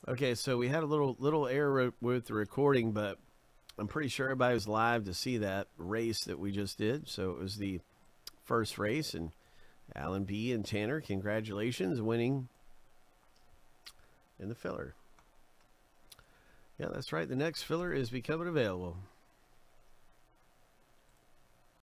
Okay, so we had a little error with the recording, but I'm pretty sure everybody was live to see that race that we just did. So it was the first race, and Alan B. and Tanner, congratulations, winning in the filler. Yeah, that's right. The next filler is becoming available.